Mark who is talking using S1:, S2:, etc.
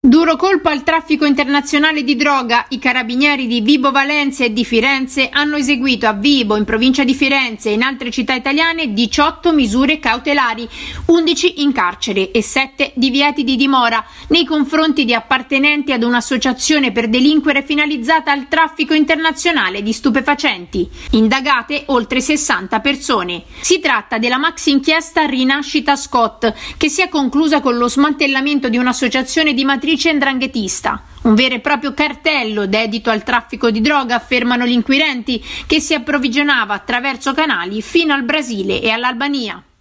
S1: Duro colpo al traffico internazionale di droga. I carabinieri di Vibo Valentia e di Firenze hanno eseguito a Vibo, in provincia di Firenze e in altre città italiane 18 misure cautelari, 11 in carcere e 7 divieti di dimora nei confronti di appartenenti ad un'associazione per delinquere finalizzata al traffico internazionale di stupefacenti. Indagate oltre 60 persone. Si tratta della maxi inchiesta Rinascita Scott, che si è conclusa con lo smantellamento di un'associazione di matrice 'ndranghetista. Un vero e proprio cartello dedito al traffico di droga, affermano gli inquirenti, che si approvvigionava attraverso canali fino al Brasile e all'Albania.